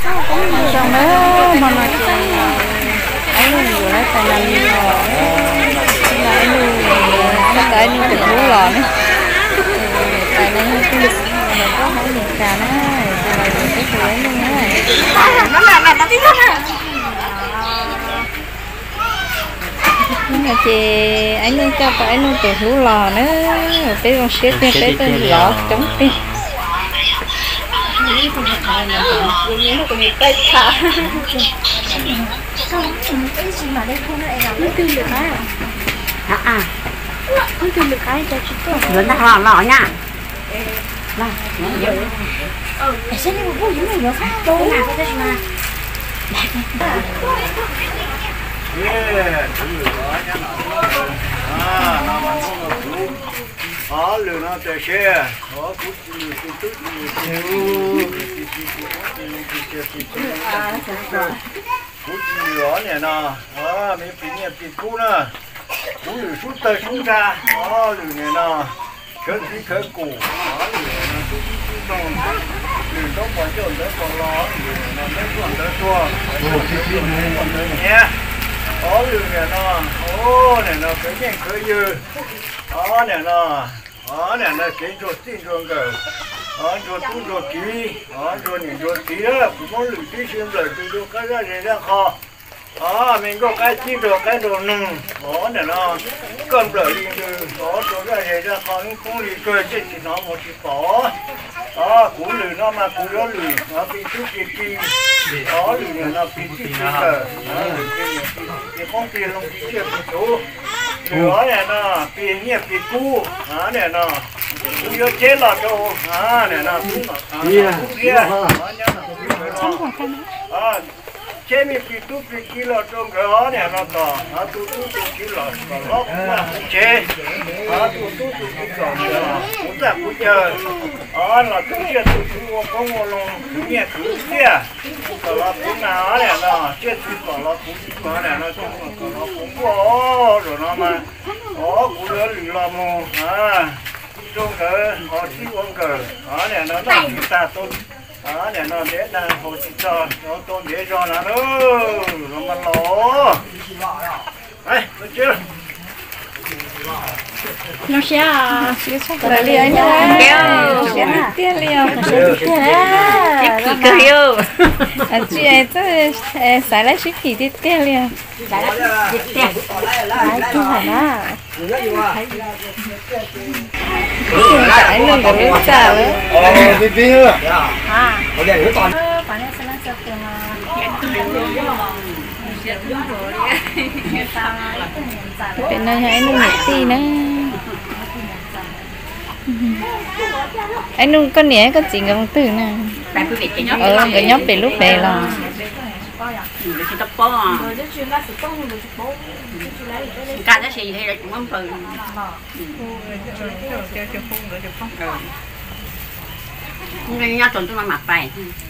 trong đó mà nó chỉ anh nuôi lấy tài năng rồi anh nuôi tại anh nuôi được lúa lò nữa tài năng cái lịch mình có mấy nhiều cả đó rồi cái tuổi luôn á nó tí hết à nhưng mà chị anh nuôi cho phải nuôi được lúa lò nữa rồi cái con xếp cái lọ trống đi cái gì mà đây không lại làm cái được á à không tìm được cái cho chúng tôi lớn đã lò nha là xem đi một buổi những người phát đâu nào cái gì mà ó lừa nó tới xe ó cút lừa cút lừa này nè mình phải nhận tiền cũ nè cũ lừa sút tới sút ra lừa này nè khởi tí khởi cổ lừa nó sút xong lừa nó còn trộn tới còn lo lừa nó tới còn tới tua còn tới nhé lừa này nè này cái gì khởi dư này nè cái chỗ tin chỗ cái chỗ tu chỗ kỹ chỗ những chỗ kỹ đó cũng có lựa tí xem rồi từ cái ra để ra kho mình có cái chi đồ cái đồ nung này nó cầm lợi đi từ chỗ ra để ra kho nó cũng lì cười chứ chỉ nó một chỉ bỏ cũng lười nó mà cũng nó lười nó bị chút gì kia lười nó bị chút gì cơ thì không tiền không chỉ chuyện số lửa này nó bị nhẹ bị cũ này nó cũng có chết là đâu này nó cũng kia chế mi bị tu bị kia là trong cái này nó to tu kia là nó cũng chế tu kia là cũng là cũng chờ là tu kia tu có một lòng nhẹ tu kia là cũng nào này nó chết thì là cũng này nó trong nó cũng có rồi nó mà cũng đỡ lì là mù trong cái chỉ uống cờ này nó làm ta tốt này nó để là hồ chí cho nó tôn để cho nó mà lỗ đây được chưa nó sẽ lại liền nha sẽ tiền liền cái kỳ yêu chị ấy tôi xài lại ship kỳ tiền liền xài lại tiền không phải đó cái luôn cái nước trà nữa đi đi nữa ở đây nó toàn bạn ấy sẽ làm sao tiền bên này anh nuôi một tí nữa anh nuôi con nhé con chỉ ngầm từ nè cái nhóc về lúc về là cả cái gì thì cũng không từ nên nhá tuần tôi mà mặc bài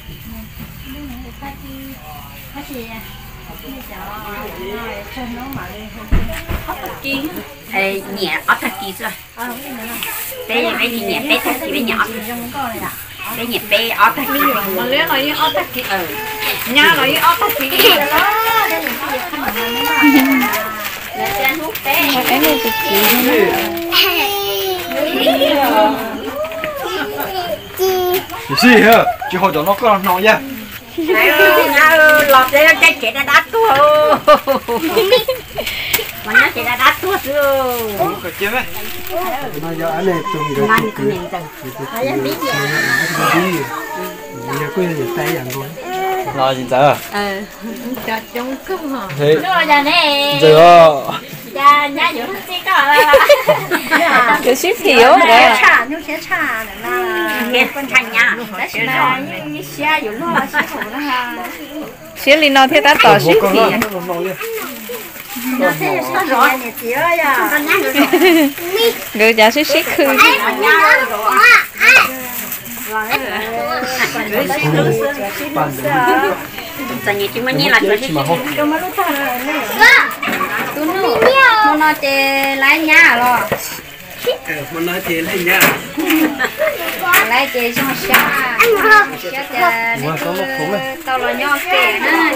nhẹ ớt thật kỳ rồi bé cái gì nhẹ bé thật kỳ bé nhỏ bé nhẹ bé ớt thật kỳ mà lấy nói như ớt thật kỳ nha nói như ớt thật kỳ cái này cực kỳ gì hả chị hỏi cho nó có nói nha lọt đây cái chuyện đã đắt tua mà nó chuyện đã đắt tua rồi cái chuyện ấy mà giờ anh này trồng được ngon cái miếng từng biết gì giờ có gì tay ăn thôi nói gì giờ cho trong cơm hả thế rồi giờ này giờ nhà nhàอยู่ที่ก็ cái ship thiếu rồi 茶有些茶的啦给分开呀但是呢你下有路是好的哈 ship li nó thế ta tỏ ship thì người cha ship ship khư giờ như chúng mình là cho ship nó chơi lái nhà rồi mà nói thế lên nha lấy chị xong xa chết cha tao là nho kẻ nữa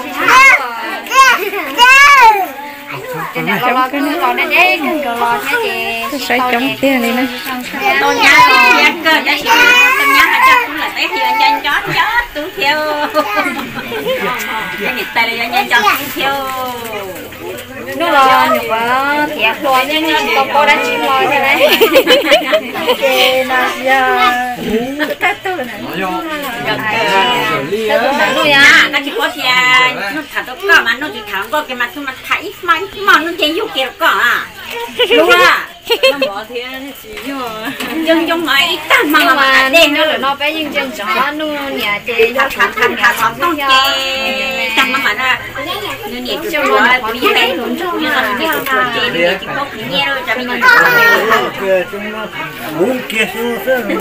chị nào có lo cái nữa còn đây đấy còn lo nha chị sẽ chống tiền đi nữa tôi nhá tiền cơ giá trị tôi nhá hạt cho cũng là bé thì anh chó túi theo cái này tay là anh chó túi theo nó lo nhục quá thiệt rồi nên tao có đã chim lo thế này kê na giờ cái tôi này nó chỉ có tiền nó thả đâu có mà nó chỉ thả có cái mặt nó thấy mà nó chỉ dùng kiểu có à đúng à nó bỏ tiền chỉ dùng mà ít tan mà đen nó là nó bé nhưng chân chó nó nhà chị nó thằng con chị thằng mà nó nhiệt cho nó bây giờ bé luôn nhưng mà nhiệt của chị nhiệt chỉ có nhẹ thôi cho mình muốn kia xuống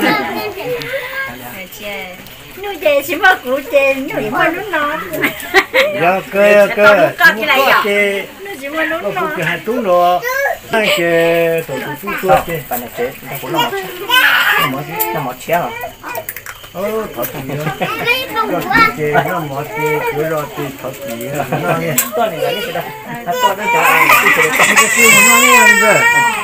nó về chỉ mà cụ chị nó chỉ mà nó giờ cơ con cái này chị nó chỉ mà nó cụ hai tú rồi hai chị tổ phụ tua chị bạn này chế nó nó một chéo thật gì đó chị nó một chị cứ rồi chị thật gì nó nghe tôi này cái gì đó tôi nó chả cái gì mà nó nghe rồi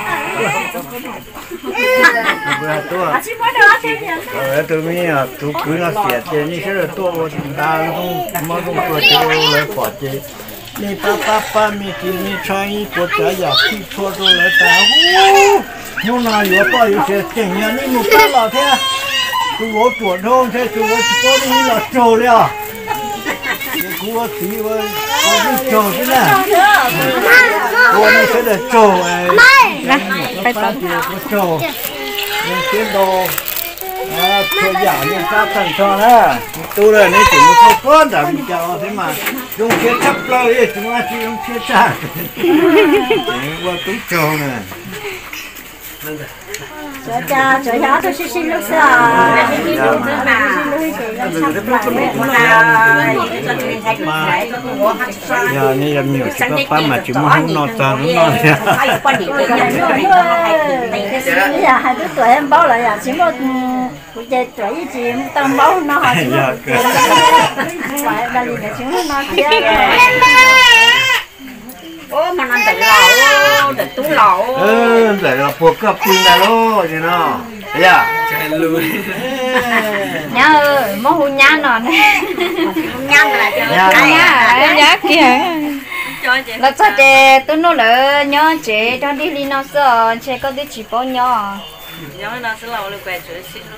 bữa tôi tôi mới tôi cứ nó xẻ chị như thế là tôi ta không tôi lấy bỏ chịนี่ป้ามีกินมีใช้ปวดใจอยากที่ทั่วตัวเลยแต่นู่นน่ะอยู่ป้าอยู่เสียเจ๋งอย่างนี้หนูป้าหล่อแท้ตัวปวดท้องใช่ตัวตัวนี้หล่อโจเลยอ่ะกูว่าสีว่าไม่โจใช่ไหมตัวนี้ใช่เลยโจไปต่อโจยังเสียโดตัวอย่างเนี่ยทราบสั่งชอนะตัวเลยนี่ถึงมันเข้าก้อนแต่มีเจ้าใช่ไหมยงเชี่ยชับเลยถึงว่าที่ยงเชี่ยชับว่าตุ้งโจเนี่ย cho tôi xin lúc sao xin lúc giờ này là nhiều chỉ có ba mà chỉ muốn nọ tàn nó giờ hai đứa tụi em báo lại chỉ một về tuổi chị tao báo nó hỏi phải đây là chúng nó kia ô mà ăn để tú lẩu để là buộc cặp pin này luôn gì nó dạ nhá món hôn nhá nọ nhá là nhá kìa là sao chị tôi nói là nhá chị cho đi nó sợ chị có đi chỉ bao nhỏ nhớ nó sẽ lâu được về chuyện xin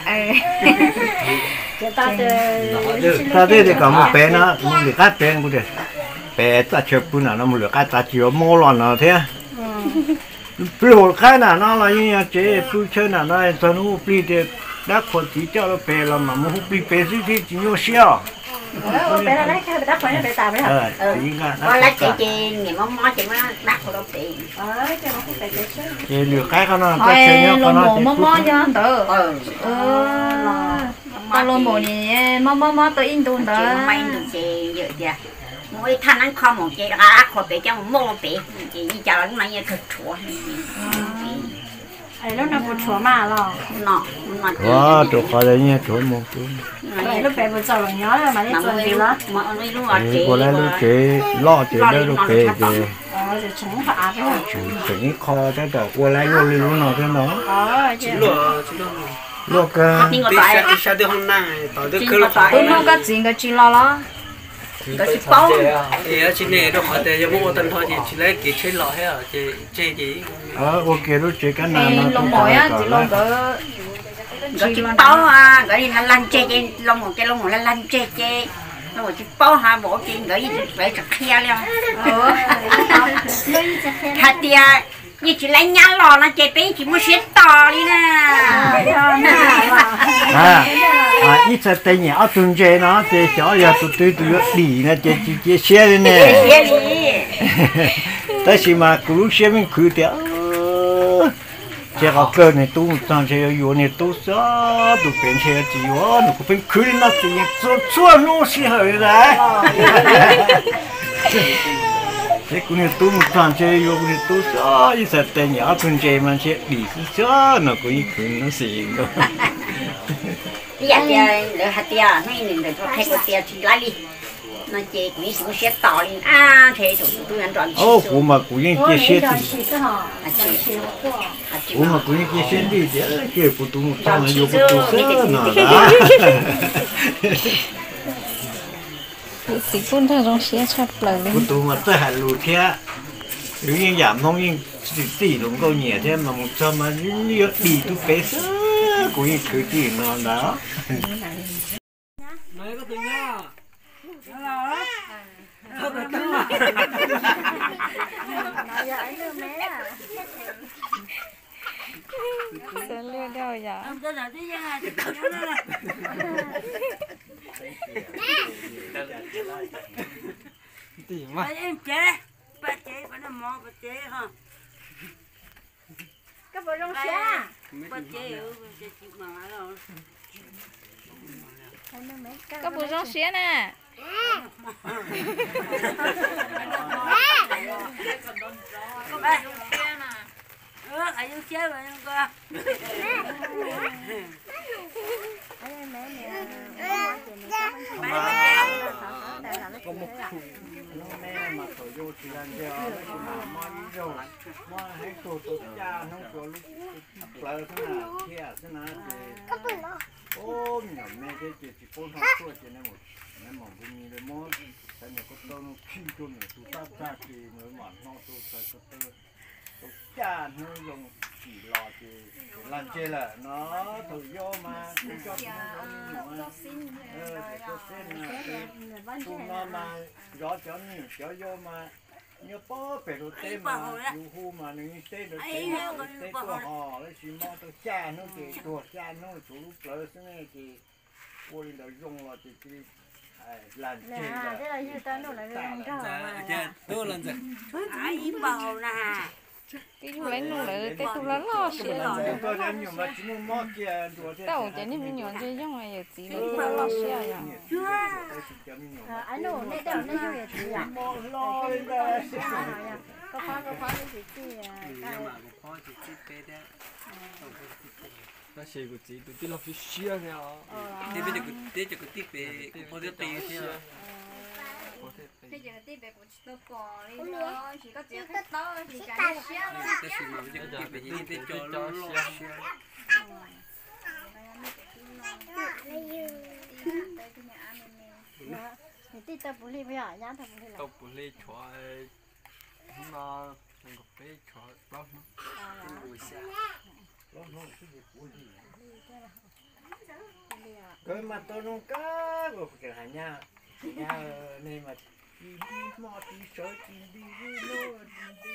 nó ta đây thì có một bé nó một người cắt bé cũng được bé ta chụp bún nó một người cắt ta chỉ có mua lon nó thế bự cái nào nó là như chế bự chơi nào nó cho nó bự để đã có tí cho nó bé là mà muốn bự bé thì chỉ nhiều xíu bé nó đấy cái đắt phải nó để tao đấy hả con lấy chị ngày mong chị nó đắt của đâu tiền cho nó phải chị chị lừa cái con nó ta chơi nhau con nó mò mò cho anh tự tao luôn mò này mò tự in tuần tự may được chị vậy kìa mỗi thanh ăn kho một chị đã khỏi bị cho một mô bị chị như chào nó mấy thực chua lúc nào bột chua mà lo nọ wow tụi khỏi đấy nha chua một chút lúc bé bột chua là nhớ rồi mà đi tuần gì đó mà mấy lúc ở chị cô lấy lúc chị lo chị đây lúc chị rồi chúng phá thôi chị kho cái đầu cô lấy luôn lúc nào thế nó lúc nhưng mà tại sao được hôm nay tao được cứ tôi nó có chuyện cái chuyện lo có chị bao thì chị này đâu phải để cho mua tân thôi chị lấy cái chơi lọ hết à chị gì ok lúc chị cái nào nó lông bội á chị lông cỡ có chị bao à gọi đi là lăn chê lông một cái lông một là lăn chê lông một chị bao hà bộ chị gọi gì phải chặt khe luôn thật thì như chị lấy nhá lò nó chê bé chị mua xuyên to đi nè ít giờ tay nhỏ tuần chơi nó chơi chó giờ tụi đi nè chơi xe đi nè tại sao mà cứ xe mình cứ thế chơi có cơ này tu sang chơi yếu này tu sao tu bên chơi chỉ yếu nó cũng cứ đi nó chỉ cho nó xí hơi đấy thế cũng như tu một thằng chơi vô cũng như tu sao như thật tay nhỏ con chơi mà chơi đi sao nó cũng như nó xì rồi bây giờ thì hạt tiền này nên cho thay cái tiền thì lại đi nó chơi cũng như sẽ tỏ lên thế rồi tôi ăn tròn ô cũng mà cũng như kia xếp thì cũng mà cũng như kia xếp đi thế kia của tu một thằng nó vô của tu sao nó đó thì cũng thằng trong xe chặt lời của tu mà tới hạt lụt thế nếu như giảm không như tỷ đồng câu nhẹ thế mà một trăm mà như đi tu phế sao cũng như cứ chỉ nó đó nói có tiếng nha sẽ lừa đảo giờ em chế bà chế bà nó mò bà chế ha các bộ trong xe bà chế chịu mà rồi các bố trong xe nè ai yêu chế vậy không cơ có một khu mẹ mà thổi vô thì làm gì mà đi rồi mà hãy tổ tổ cha nó có lúc lỡ thế nào kia thế nào thì ôm nhỏ mẹ cái chuyện chỉ con học thôi cho nên một nên một cái gì đấy mót cái này có tao nó khi tôi này tôi ta ta thì mới mòn nó tôi phải có tôi cha nó dùng chỉ lò thì làm chơi là nó thổi vô mà cho nó xin nó mà gió chó nhỉ gió vô mà nhớ bó phải đồ tê mà dù hu mà nếu như tê đồ tê của họ lấy xí mò tôi cha nó thì tuột cha nó chủ lúc lỡ thế này thì ôi là dùng là thì làm chơi là thế là như ta nó lại làm dạ tôi lần rồi ai bảo nè cái chú lấy nụ lấy cái chú lấy lo xe tôi đang nhiều mà chỉ muốn mót kia đùa thế tao chỉ nên mình nhọn chơi giống này gì nữa chú lo xe à anh nó này đâu nó vô vậy thì à lo lên đây có khóa cái gì chứ nhưng mà cũng khó chỉ biết đấy nó xì của chị tụi chị lọc xì xia nè thì bây giờ cái tiếp về có thể tiền thế bây giờ tiếp về của tôi còn đi nữa chỉ có chữ khách to thì cái xia cái gì mà bây giờ tiếp về như thế cho lo thì tí ta bù li bây giờ nhá thằng bù li là tao bù li chọi nó đừng có bé chọi lắm cái mà tôi không có rồi cái này nha này mà đi mò đi sới đi lô